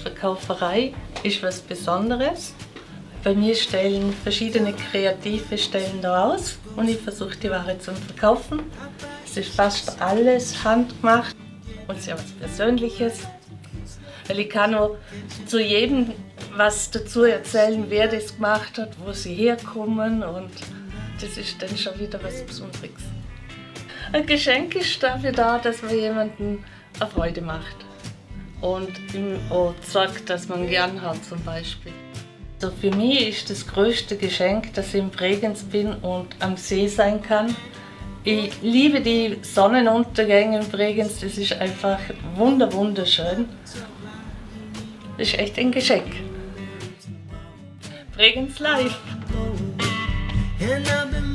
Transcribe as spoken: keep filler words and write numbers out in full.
Verkauferei ist was Besonderes. Bei mir stellen verschiedene Kreative stellen da aus und ich versuche die Ware zu verkaufen. Es ist fast alles handgemacht und sehr was Persönliches. Weil ich kann auch zu jedem was dazu erzählen, wer das gemacht hat, wo sie herkommen, und das ist dann schon wieder was Besonderes. Ein Geschenk ist dafür da, dass man jemandem eine Freude macht und ihm auch zeigt, dass man gern hat zum Beispiel. Also für mich ist das größte Geschenk, dass ich in Bregenz bin und am See sein kann. Ich liebe die Sonnenuntergänge in Bregenz, das ist einfach wunder wunderschön. Das ist echt ein Geschenk. Bregenz live!